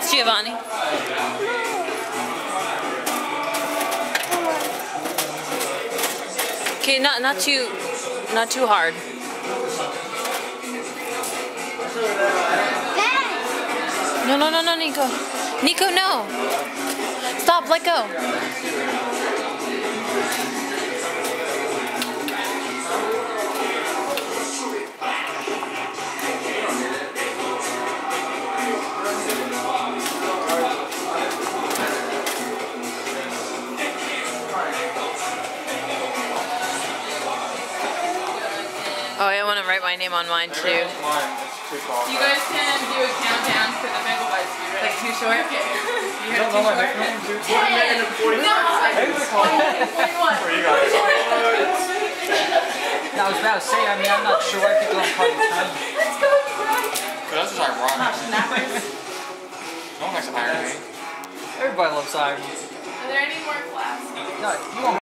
It's Giovanni. Okay, not too hard. No, Nico. Nico, no. Stop, let go. Oh, I want to write my name on mine too. You guys can do a countdown for the Mega Bites. Like too short? Okay. You don't know my nickname? 1 minute and 40 seconds. 41. For you guys. I was about to say, I mean, I'm not sure why people don't call you time. Let's go, Brian. That's just ironic. No one likes Iron Man. Everybody loves Iron. Are there any more class? No, you won't.